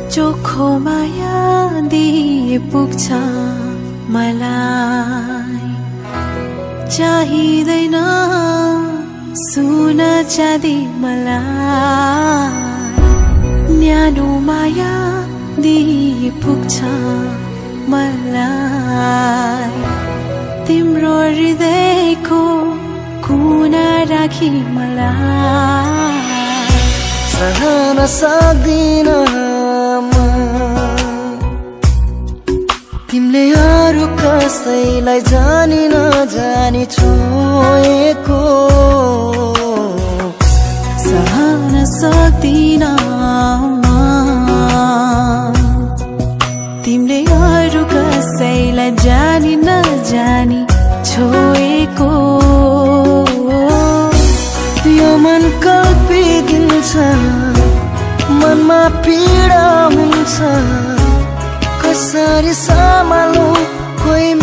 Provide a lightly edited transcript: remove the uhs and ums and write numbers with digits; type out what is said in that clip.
चोखो माया दिए पुग्छ मलाई चाहिँदैन सुन चाँदी मलाई न्यानो माया दिए पुग्छ मलाई तिम्रो हृदयको कुना राखी मलाई सहन सक्दिन तिमीले अरू कसैलाई जानी नजानी छोएको सहन सक्दिन तिमीले अरू कसैलाई जानी नजानी छोएको यो मन कल्पिदिन्छ मनमा पीडा हुन्छ कसरी सम्हालौं कोही